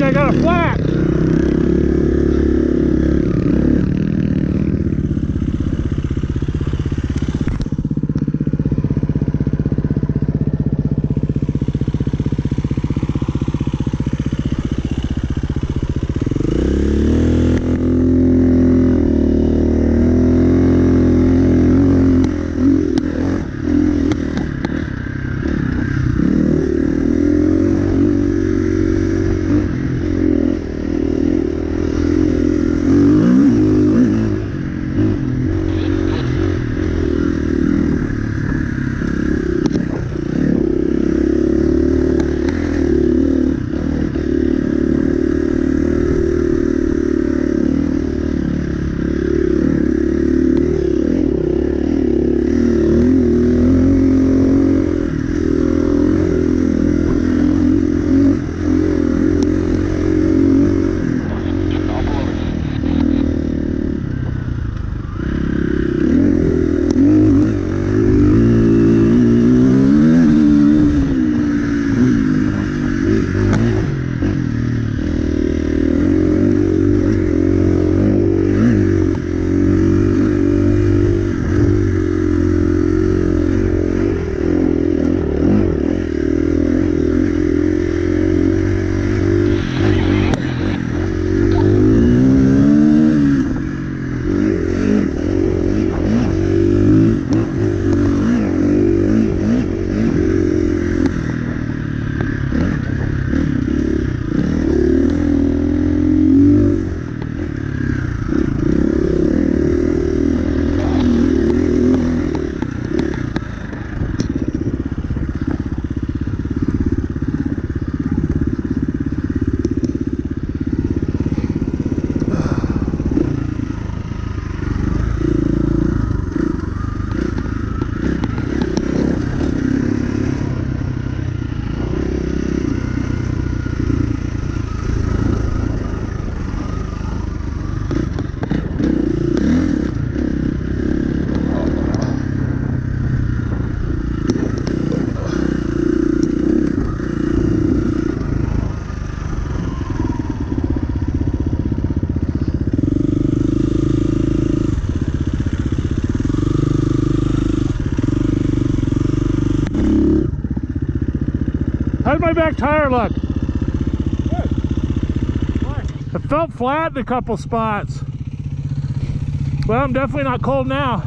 I got a flat. How'd my back tire look? Good. Why? It felt flat in a couple spots. Well, I'm definitely not cold now.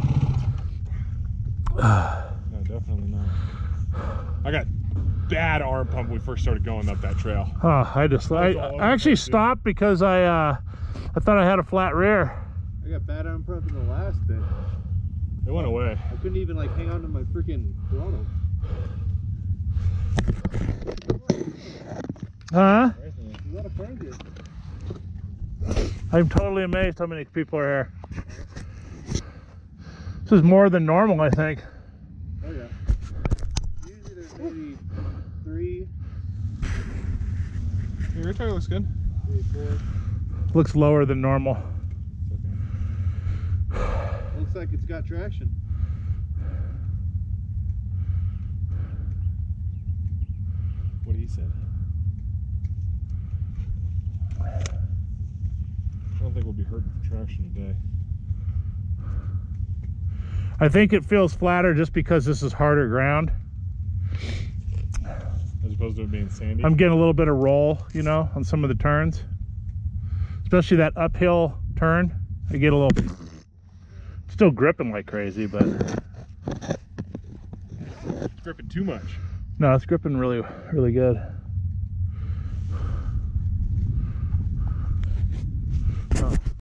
No, definitely not. I got bad arm pump when we first started going up that trail. Oh, I actually stopped because I thought I had a flat rear. I got bad arm pump in the last bit. It went away. I couldn't even like hang on to my freaking throttle. Huh? You gotta find it. I'm totally amazed how many people are here. This is more than normal, I think. Oh yeah. Usually there's maybe 3. Your rear tire looks good. 3, 4. Looks lower than normal. Looks like it's got traction. What he said. I don't think we'll be hurting for traction today. I think it feels flatter just because this is harder ground. As opposed to it being sandy. I'm getting a little bit of roll, you know, on some of the turns. Especially that uphill turn. I get a little... Still gripping like crazy, but... It's gripping too much. No, it's gripping really, really good.